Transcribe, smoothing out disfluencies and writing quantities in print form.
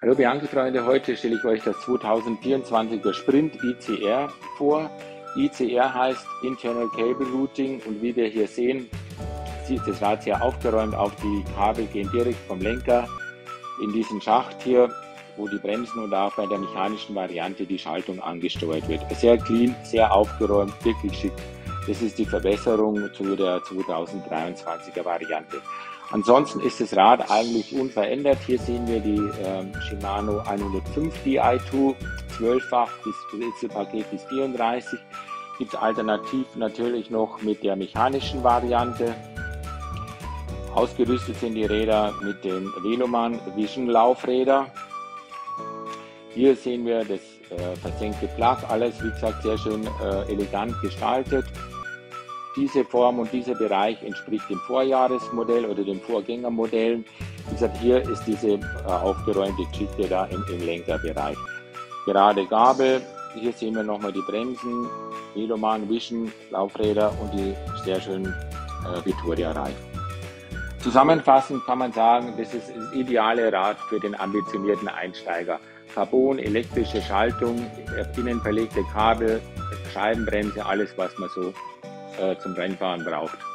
Hallo Bianchi-Freunde, heute stelle ich euch das 2024er Sprint ICR vor. ICR heißt Internal Cable Routing und wie wir hier sehen, ist das Rad sehr aufgeräumt, auch die Kabel gehen direkt vom Lenker in diesen Schacht hier, wo die Bremsen und auch bei der mechanischen Variante die Schaltung angesteuert wird. Sehr clean, sehr aufgeräumt, wirklich schick. Das ist die Verbesserung zu der 2023er Variante. Ansonsten ist das Rad eigentlich unverändert. Hier sehen wir die Shimano 105 Di2, 12-fach bis Wechselpaket bis 34. Gibt es alternativ natürlich noch mit der mechanischen Variante. Ausgerüstet sind die Räder mit den Veloman Vision Laufräder. Hier sehen wir das versenkte Plug, alles wie gesagt sehr schön elegant gestaltet. Diese Form und dieser Bereich entspricht dem Vorjahresmodell oder dem Vorgängermodell. Wie gesagt, hier ist diese aufgeräumte Geschichte da im Lenkerbereich. Gerade Gabel, hier sehen wir nochmal die Bremsen, Veloman Vision Laufräder und die sehr schönen Vittoria-Reifen. Zusammenfassend kann man sagen, das ist das ideale Rad für den ambitionierten Einsteiger. Carbon, elektrische Schaltung, innen verlegte Kabel, Scheibenbremse, alles was man so zum Rennfahren braucht.